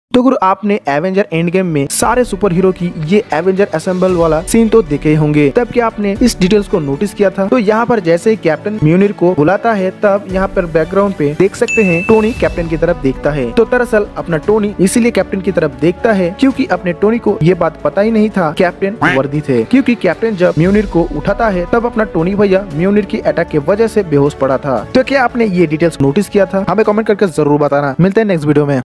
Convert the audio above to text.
तो गुरु आपने Avenger end game में सारे सुपर हीरो की ये एवेंजर असेंबल वाला सीन तो देखे होंगे, तब क्या आपने इस डिटेल्स को नोटिस किया था? तो यहाँ पर जैसे ही कैप्टन म्यूनिर को बुलाता है तब यहाँ पर बैकग्राउंड पे देख सकते हैं टोनी कैप्टन की तरफ देखता है। तो दरअसल अपना टोनी इसीलिए कैप्टन की तरफ देखता है क्योंकि अपने टोनी को ये बात पता ही नहीं था कैप्टन वर्दी थे, क्योंकि कैप्टन जब म्यूनिर को उठाता है तब अपना टोनी भैया म्यूनिर की अटैक की वजह से बेहोश पड़ा था। तो क्या आपने ये डिटेल्स नोटिस किया था? हमें कमेंट करके जरूर बताना। मिलते हैं नेक्स्ट वीडियो में।